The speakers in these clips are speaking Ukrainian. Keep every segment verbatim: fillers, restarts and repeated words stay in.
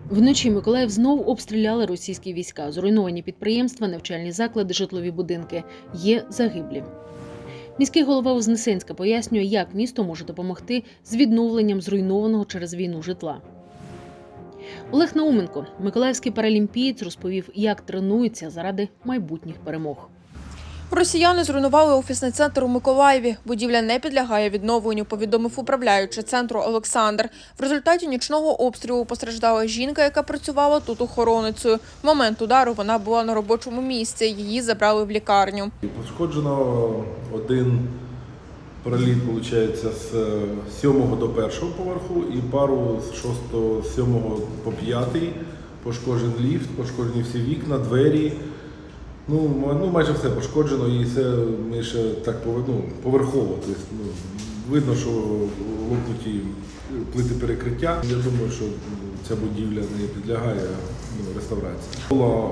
Вночі Миколаїв знов обстріляли російські війська. Зруйновані підприємства, навчальні заклади, житлові будинки. Є загиблі. Міський голова Вознесенська пояснює, як місто може допомогти з відновленням зруйнованого через війну житла. Олег Науменко, миколаївський паралімпієць, розповів, як тренуються заради майбутніх перемог. Росіяни зруйнували офісний центр у Миколаєві. Будівля не підлягає відновленню, повідомив управляючий центру Олександр. В результаті нічного обстрілу постраждала жінка, яка працювала тут охоронницею. В момент удару вона була на робочому місці, її забрали в лікарню. Пошкоджено один проліт, виходить, з сьомого до першого поверху і пару з шостого, сьомого по п'ятий. Пошкоджений ліфт, пошкоджені всі вікна, двері. Ну, ну, майже все пошкоджено, і це ми ще так ну, поверхово. Тобто, ну, видно, що лопнуті плити перекриття. Я думаю, що ця будівля не підлягає ну, реставрації. Була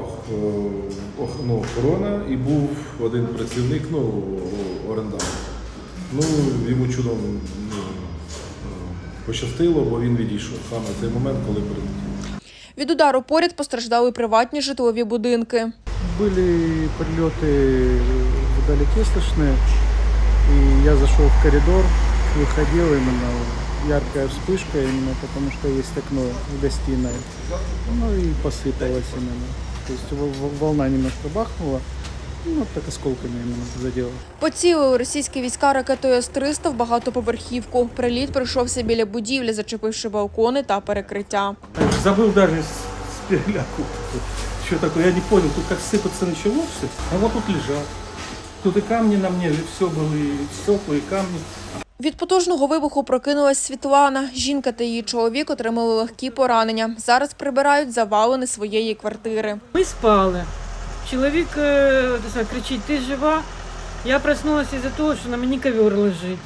ну, охорона і був один працівник, ну, орендар. Ну, йому чудом ну, пощастило, бо він відійшов саме в цей момент, коли прилетів. Від удару поряд постраждали приватні житлові будинки. Были прилеты вдалеке слышны, и я зашел в коридор, выходил именно яркая вспышка, именно потому что есть окно в гостиной, ну и посыпалось именно. То есть волна немножко бахнула, ну так осколками именно задела. Поцілили російські війська ракетою С триста в багатоповерхівку. Приліт прийшовся біля будівлі, зачепивши балкони та перекриття. Забыл даже с переляку. Что такое, я не понял, тут как сыпаться начало все, а вот тут лежал. Тут и камни на мне, все было, и стекла, и камни. Від потужного вибуху прокинулась Світлана. Жінка та її чоловік отримали легкі поранення. Зараз прибирають завалини своєї квартири. Ми спали. Чоловік кричить: "Ти жива?" Я проснулася із-за того, що на мені ковер лежить.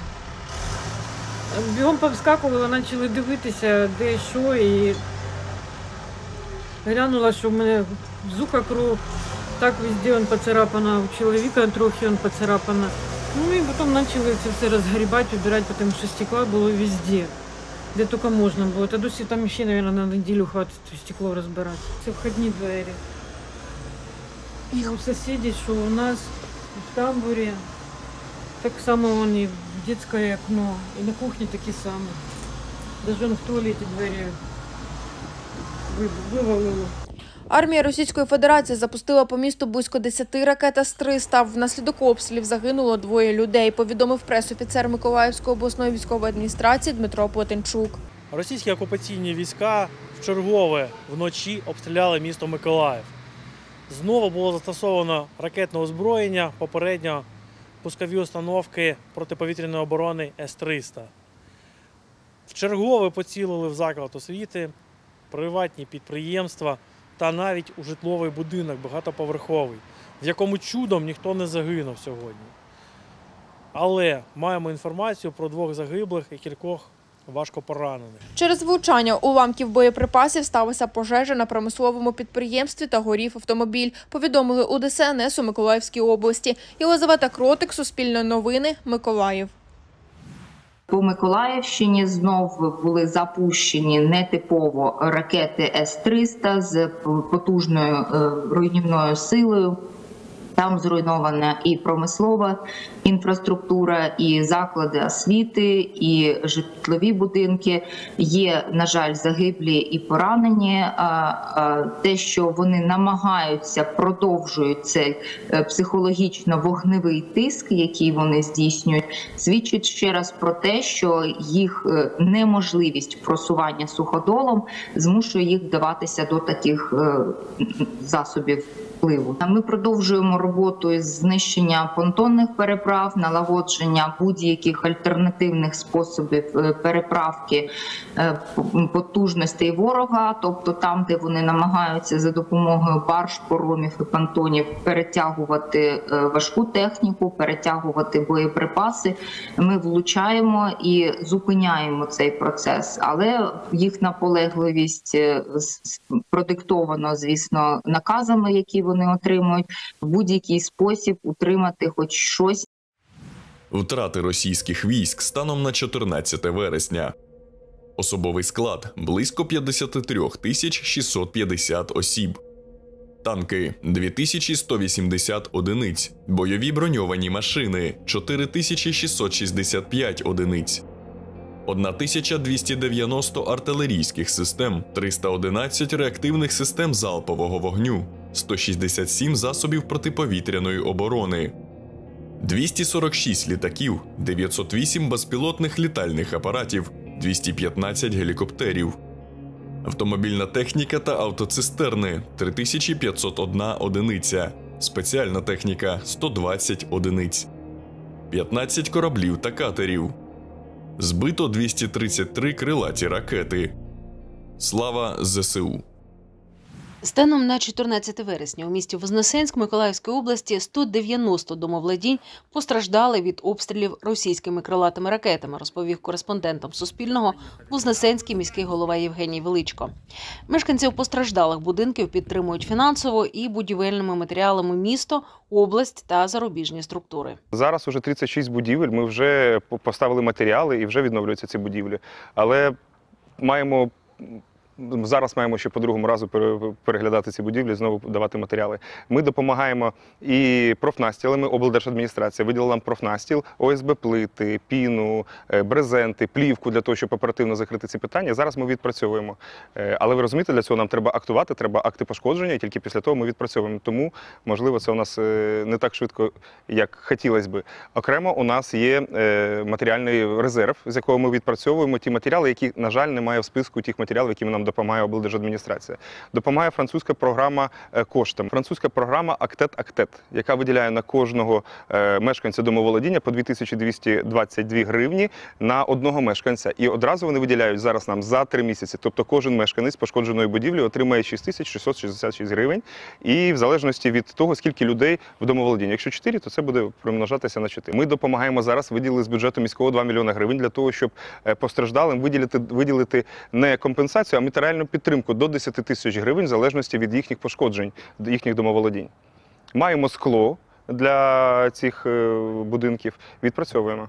Бігом повскакували, почали дивитися, де що, і глянула, що в мене з уха кров, так везде він поцарапана, у чоловіка трохи він поцарапана. Ну і потім почали це все розгрібати, убирати, тому що стекла було везде, де тільки можна було. Та досі там ще, мабуть, на неділю хватить стекло розбирати. Це вхідні двері. І у сусідів, що у нас в тамбурі, так само вони в дитяче окно, і на кухні такі самі. Навіть в туалеті двері вивалило. Армія Російської Федерації запустила по місту близько десяти ракет С триста. Внаслідок обстрілів загинуло двоє людей, повідомив прес-офіцер Миколаївської обласної військової адміністрації Дмитро Плетенчук. Російські окупаційні війська вчергове вночі обстріляли місто Миколаїв. Знову було застосовано ракетне озброєння, попередньо пускові установки протиповітряної оборони С триста. Вчергове поцілили в заклад освіти, приватні підприємства та навіть у житловий будинок багатоповерховий, в якому чудом ніхто не загинув сьогодні. Але маємо інформацію про двох загиблих і кількох важко поранених. Через влучання уламків боєприпасів сталася пожежа на промисловому підприємстві та горів автомобіль, повідомили у Д С Н С у Миколаївській області. Єлизавета Кротик, Суспільне новини, Миколаїв. По Миколаївщині знов були запущені нетипово ракети С триста з потужною руйнівною силою. Там зруйнована і промислова інфраструктура, і заклади освіти, і житлові будинки. Є, на жаль, загиблі і поранені. Те, що вони намагаються, продовжують цей психологічно-вогневий тиск, який вони здійснюють, свідчить ще раз про те, що їх неможливість просування суходолом змушує їх вдаватися до таких засобів впливу. Ми продовжуємо роботу із знищення понтонних переправ, налагодження будь-яких альтернативних способів переправки потужностей ворога, тобто там, де вони намагаються за допомогою барж, поромів і понтонів перетягувати важку техніку, перетягувати боєприпаси, ми влучаємо і зупиняємо цей процес. Але їх наполегливість продиктовано, звісно, наказами, які вони отримують, в будь-який спосіб утримати хоч щось. Втрати російських військ станом на чотирнадцяте вересня. Особовий склад – близько п'ятдесят три тисячі шістсот п'ятдесят осіб. Танки – дві тисячі сто вісімдесят одиниць. Бойові броньовані машини – чотири тисячі шістсот шістдесят п'ять одиниць. тисяча двісті дев'яносто артилерійських систем, триста одинадцять реактивних систем залпового вогню, сто шістдесят сім засобів протиповітряної оборони, двісті сорок шість літаків, дев'ятсот вісім безпілотних літальних апаратів, двісті п'ятнадцять гелікоптерів. Автомобільна техніка та автоцистерни – три тисячі п'ятсот одна одиниця, спеціальна техніка – сто двадцять одиниць, п'ятнадцять кораблів та катерів. Збито двісті тридцять три крилаті ракети. Слава ЗСУ! Станом на чотирнадцяте вересня у місті Вознесенськ Миколаївської області сто дев'яносто домовладінь постраждали від обстрілів російськими крилатими ракетами, розповів кореспондентам Суспільного вознесенський міський голова Євгеній Величко. Мешканців постраждалих будинків підтримують фінансово і будівельними матеріалами місто, область та зарубіжні структури. Зараз уже тридцять шість будівель, ми вже поставили матеріали і вже відновлюються ці будівлі. Але маємо... Зараз маємо ще по другому разу переглядати ці будівлі, знову давати матеріали. Ми допомагаємо і профнастілами, облдержадміністрація виділила нам профнастіл, О С Б-плити, піну, брезенти, плівку для того, щоб оперативно закрити ці питання. Зараз ми відпрацьовуємо. Але ви розумієте, для цього нам треба актувати, треба акти пошкодження, і тільки після того ми відпрацьовуємо. Тому, можливо, це у нас не так швидко, як хотілося би. Окремо у нас є матеріальний резерв, з якого ми відпрацьовуємо ті матеріали, які, на жаль, немає в списку тих матеріалів, які нам допомагає облдержадміністрація. Допомагає французька програма коштам. Французька програма «Актет-Актет», яка виділяє на кожного мешканця домоволодіння по дві тисячі двісті двадцять дві гривні на одного мешканця. І одразу вони виділяють зараз нам за три місяці. Тобто кожен мешканець пошкодженої будівлі отримає шість тисяч шістсот шістдесят шість гривень. І в залежності від того, скільки людей в домоволодінні. Якщо чотири, то це буде примножатися на чотири. Ми допомагаємо зараз, виділили з бюджету міського два мільйони гривень для того, щоб постраждалим виділити, виділити не компенсацію, а матеріальну підтримку до десяти тисяч гривень в залежності від їхніх пошкоджень, їхніх домоволодінь. Маємо скло для цих будинків, відпрацьовуємо.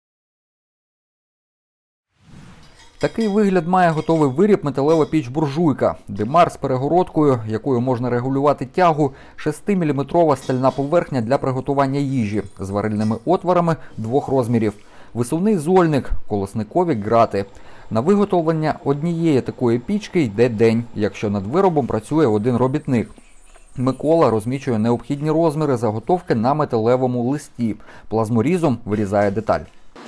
Такий вигляд має готовий виріб металева піч-буржуйка. Димар з перегородкою, якою можна регулювати тягу, шестиміліметрова стальна поверхня для приготування їжі з варильними отворами двох розмірів, висувний зольник, колосникові грати. На виготовлення однієї такої пічки йде день, якщо над виробом працює один робітник. Микола розмічує необхідні розміри заготовки на металевому листі. Плазморізом вирізає деталь.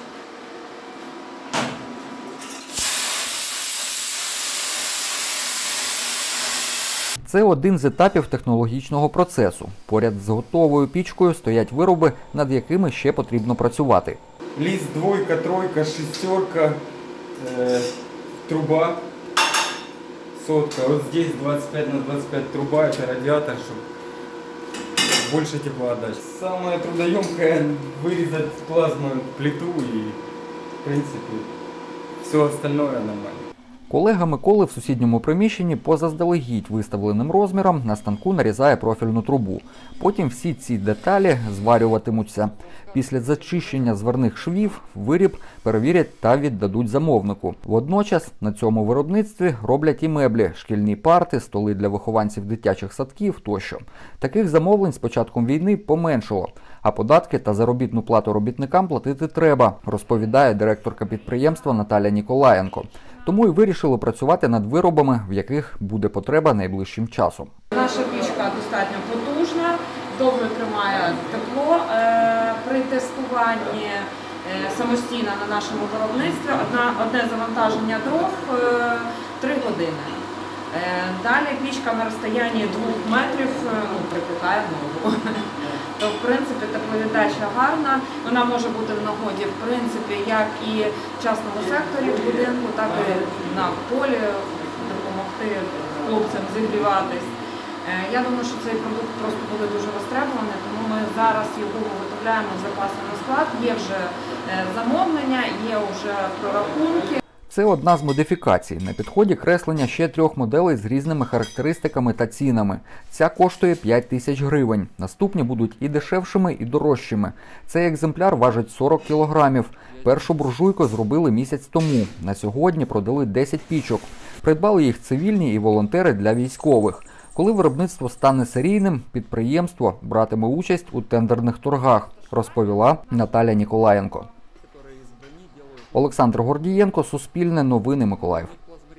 Це один з етапів технологічного процесу. Поряд з готовою пічкою стоять вироби, над якими ще потрібно працювати. Лист двойка, тройка, шестерка, э, труба, сотка. Вот здесь двадцать пять на двадцать пять труба, это радиатор, чтобы больше теплоотдачи. Самое трудоемкое вырезать плазму плиту и, в принципе, все остальное нормально. Колега Миколи в сусідньому приміщенні по заздалегідь виставленим розмірам на станку нарізає профільну трубу. Потім всі ці деталі зварюватимуться. Після зачищення зварних швів виріб перевірять та віддадуть замовнику. Водночас на цьому виробництві роблять і меблі, шкільні парти, столи для вихованців дитячих садків тощо. Таких замовлень з початком війни поменшало, а податки та заробітну плату робітникам платити треба, розповідає директорка підприємства Наталя Ніколаєнко. Тому і вирішили працювати над виробами, в яких буде потреба найближчим часом. Наша пічка достатньо потужна, довго тримає тепло. При тестуванні самостійно на нашому виробництві одна, одне завантаження дров три години. Далі пічка на розстоянні двох метрів ну, припікає ногу. То, в принципі, тепловіддача гарна. Вона може бути в нагоді, в принципі, як і в частному секторі в будинку, так і на полі допомогти хлопцям зігріватись. Я думаю, що цей продукт просто буде дуже востребований, тому ми зараз його виготовляємо з запасом на склад. Є вже замовлення, є вже прорахунки. Це одна з модифікацій. На підході креслення ще трьох моделей з різними характеристиками та цінами. Ця коштує п'ять тисяч гривень. Наступні будуть і дешевшими, і дорожчими. Цей екземпляр важить сорок кілограмів. Першу буржуйку зробили місяць тому. На сьогодні продали десять пічок. Придбали їх цивільні і волонтери для військових. Коли виробництво стане серійним, підприємство братиме участь у тендерних торгах, розповіла Наталя Ніколаєнко. Олександр Гордієнко, Суспільне новини, Миколаїв.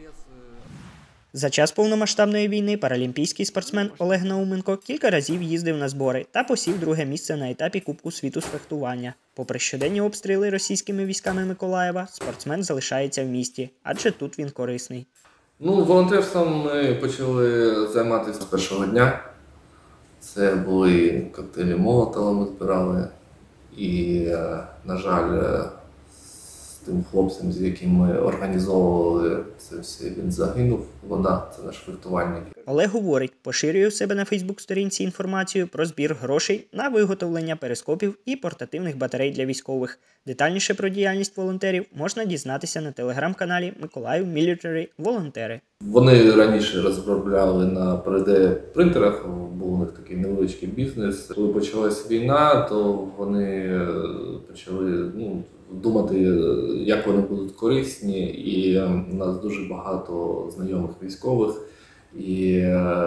За час повномасштабної війни паралімпійський спортсмен Олег Науменко кілька разів їздив на збори та посів друге місце на етапі Кубку світу з фехтування. Попри щоденні обстріли російськими військами Миколаєва, спортсмен залишається в місті, адже тут він корисний. Ну, волонтерством ми почали займатися з першого дня. Це були коктейлі Молотова, ми збирали. І, на жаль, з тим хлопцем, з яким ми організовували це все, він загинув. Вода – це наш фехтувальник. Олег говорить, поширює у себе на Фейсбук-сторінці інформацію про збір грошей на виготовлення перископів і портативних батарей для військових. Детальніше про діяльність волонтерів можна дізнатися на телеграм-каналі Миколаїв Military Волонтери. Вони раніше розробляли на три де-принтерах, був у них такий невеличкий бізнес. Коли почалась війна, то вони почали ну, думати, як вони будуть корисні, і у нас дуже багато знайомих військових, і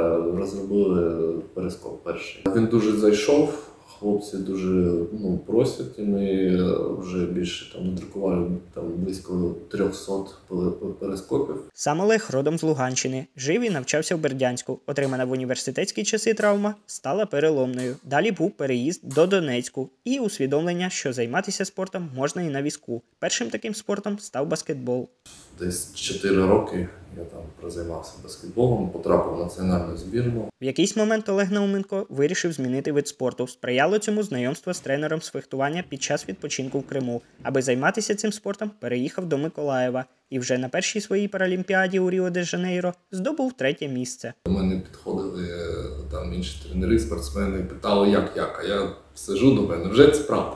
розробили перископ перший. Він дуже зайшов, хлопці дуже ну, просять, і ми вже більше там надрукували там, близько трьохсот перископів. Сам Олег родом з Луганщини. Жив і навчався в Бердянську. Отримана в університетські часи травма стала переломною. Далі був переїзд до Донецьку і усвідомлення, що займатися спортом можна і на візку. Першим таким спортом став баскетбол. Десь чотири роки я там прозаймався баскетболом, потрапив в національну збірну. В якийсь момент Олег Науменко вирішив змінити вид спорту. Сприяло цьому знайомство з тренером з фехтування під час відпочинку в Криму. Аби займатися цим спортом, переїхав до Миколаєва. І вже на першій своїй паралімпіаді у Ріо-де-Жанейро здобув третє місце. До мене підходили там інші тренери, спортсмени, питали, як, як, а я сиджу до мене, вже це правда.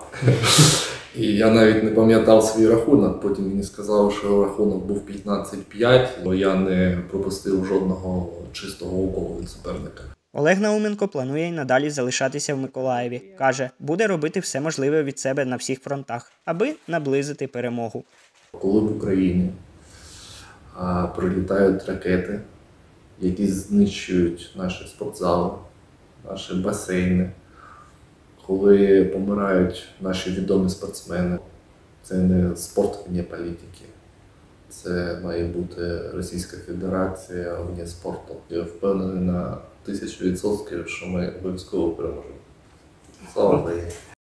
І я навіть не пам'ятав свій рахунок, потім мені сказали, що рахунок був п'ятнадцять п'ять, бо я не пропустив жодного чистого уколу від суперника. Олег Науменко планує й надалі залишатися в Миколаєві. Каже, буде робити все можливе від себе на всіх фронтах, аби наблизити перемогу. Коли в Україні а, прилітають ракети, які знищують наші спортзали, наші басейни, коли помирають наші відомі спортсмени, це не спорт вне політики. Це має бути Російська Федерація вне спорту. Я впевнений на тисячу відсотків, що ми обов'язково переможемо. Слава Україні!